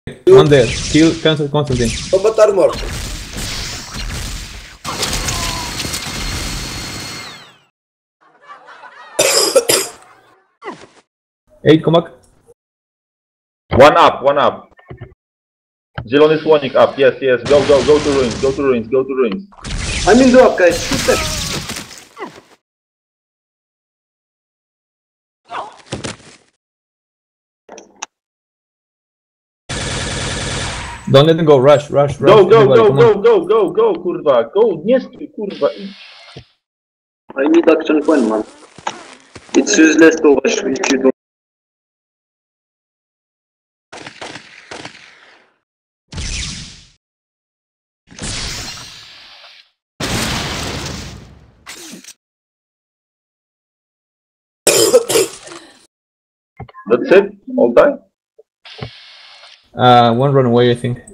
One there. Kill Constantine. Combat armor. Eight, come back. One up. Zielony słonik up, yes, go to ruins. I'm in the up, guys. Shoot them. Don't let them go, rush. Go, everybody, come on. go, kurwa, go, nie stój, kurwa, idź. I need action point, man. It's useless to rush if you don't. That's it, all time? One run away, I think.